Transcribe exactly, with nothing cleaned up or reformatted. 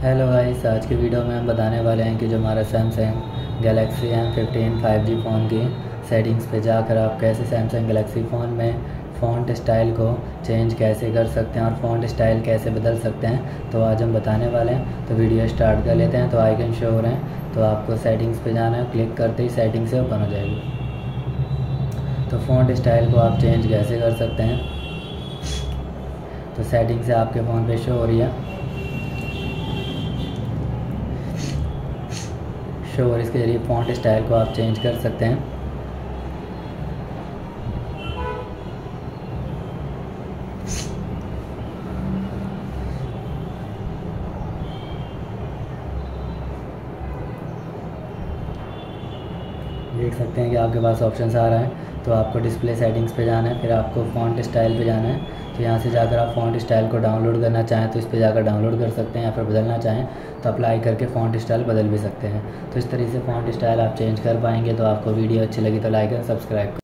Hello guys, आज की video में हम बताने वाले हैं कि जो हमारा Samsung Galaxy M fifteen five G phone की सेटिंग्स पे जाकर आप कैसे सैमसंग गैलेक्सी फ़ोन में फ़ॉन्ट स्टाइल को चेंज कैसे कर सकते हैं और फ़ॉन्ट स्टाइल कैसे बदल सकते हैं, तो आज हम बताने वाले हैं। तो वीडियो स्टार्ट कर लेते हैं। तो आइकन शो हो रहे हैं, तो आपको सेटिंग्स पे जाना है। क्लिक करते ही सेटिंग से ओपन हो जाएगी। तो फ़ॉन्ट स्टाइल को आप चेंज कैसे कर सकते हैं, तो सेटिंग से आपके फ़ोन पे शो हो रही है शो और इसके जरिए फ़ॉन्ट स्टाइल को आप चेंज कर सकते हैं। देख सकते हैं कि आपके पास ऑप्शन आ रहा है। तो आपको डिस्प्ले सेटिंग्स पे जाना है, फिर आपको फ़ॉन्ट स्टाइल पे जाना है। तो यहाँ से जाकर आप फ़ॉन्ट स्टाइल को डाउनलोड करना चाहें तो इस पर जाकर डाउनलोड कर सकते हैं, या फिर बदलना चाहें तो अप्लाई करके फ़ॉन्ट स्टाइल बदल भी सकते हैं। तो इस तरीके से फ़ॉन्ट स्टाइल आप चेंज कर पाएंगे। तो आपको वीडियो अच्छी लगी तो लाइक एंड सब्सक्राइब